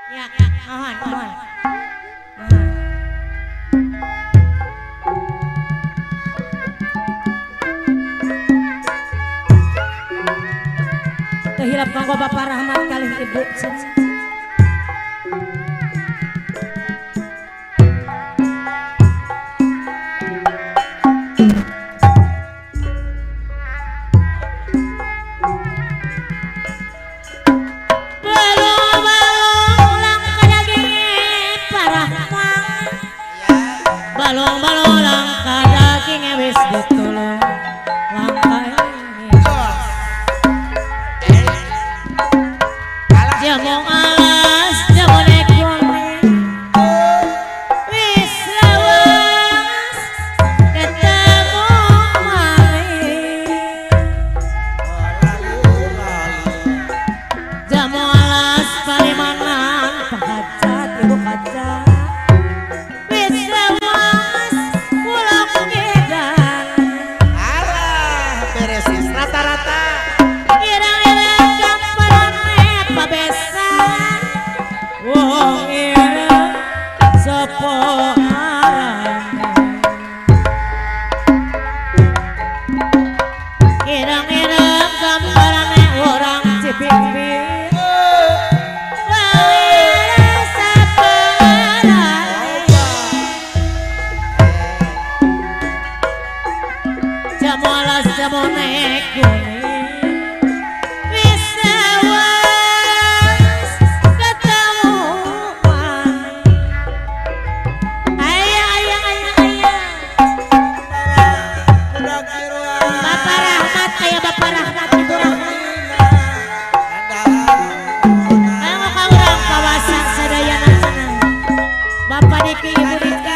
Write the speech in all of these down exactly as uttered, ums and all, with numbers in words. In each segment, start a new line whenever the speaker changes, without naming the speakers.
Ya, mohon, mohon. Kehilap kanggo Bapak Rahmat kalih Ibu.
Balong-balong langkah dagingnya wis ditolong langkah jamu alas jamu nekone wis lawas ketemu malih jamu alas palimanan pahajat ibu kaca irang-irang gambarannya orang Cipingbing lawir sabaran jamu alas jamu naik gunung bisa was ketemu ayah ayah ayah ayah Bapak Rahmat ayah Bapak Rahmat Ibu Rahmat ayo muka orang kawasan sadayana sana Bapak Diki Ibu Diki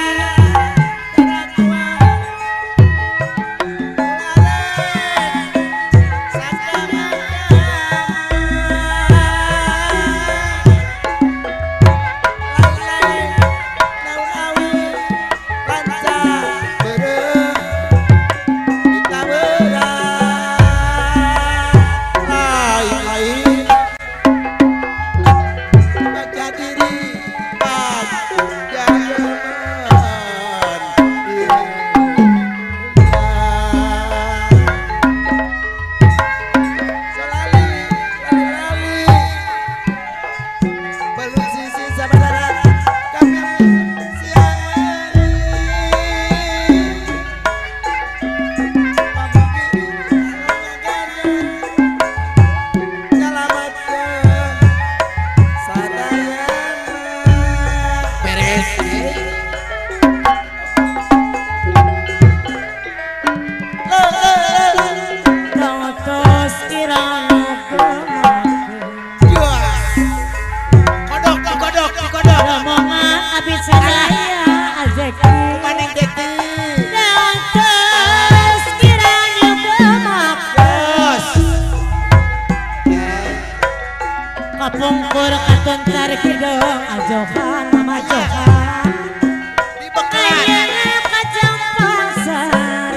kapungkur katun tarik hidung ajokan mama jokan ayana kacang pasar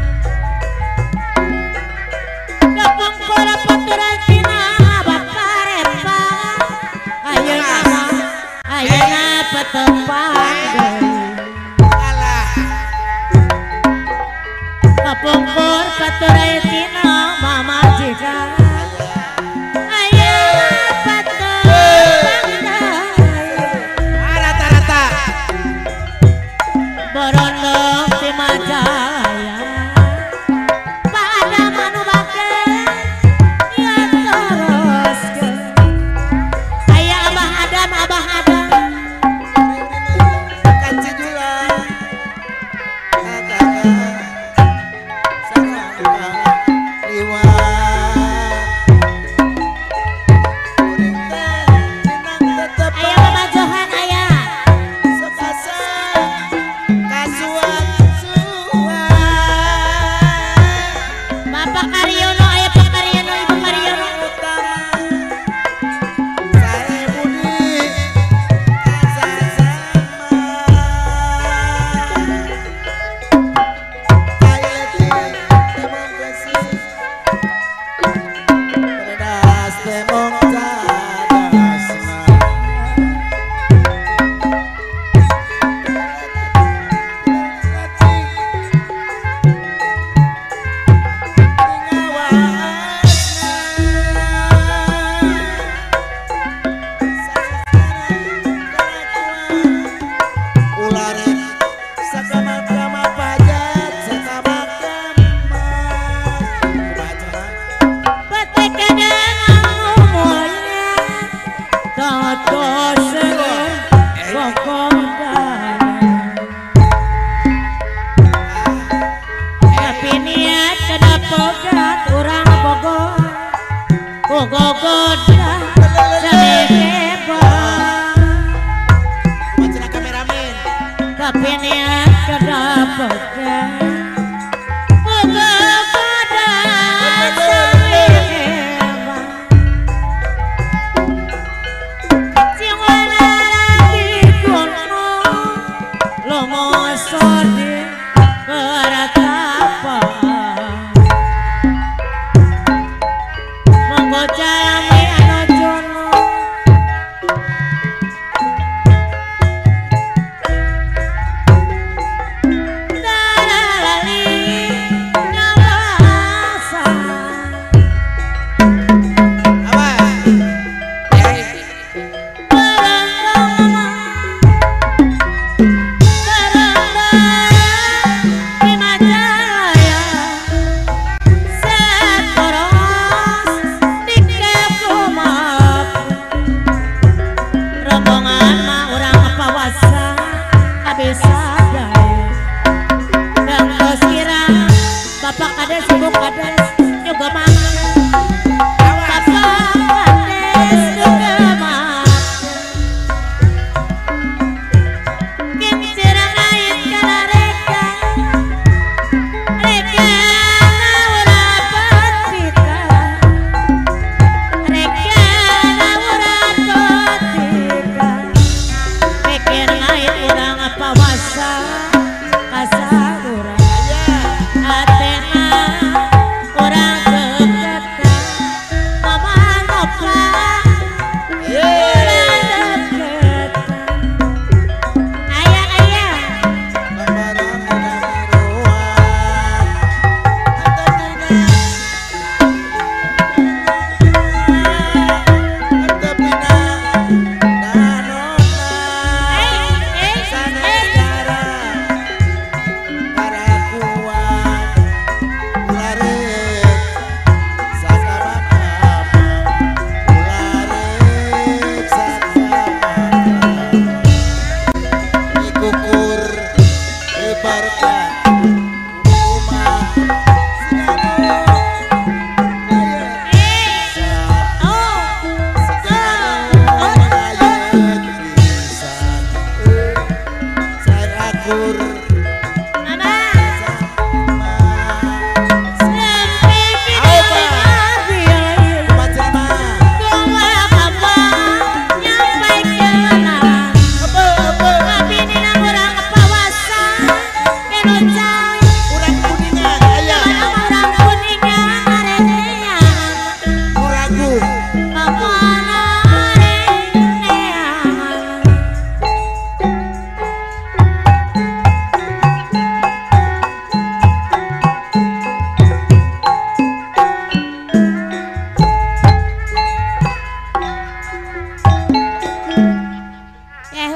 kapungkur paturan tina bapak rempang ayana ayana petempang kapungkur paturan tina mama jika matos kokodan tapi niat kada pegat urang Bogor kokodan samebebas
Macam kameramen.
tapi niat kada pegat Bapak kades, ibu kades, juga makan. Bapak kades, juga makan. Kincir ngait kala reka, reka naura petita, reka naura petita, pikir ngait urang pawasa kasarura.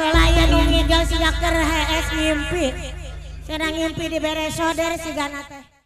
Ngimpi, sedang ngimpi di beres soder si Ganate.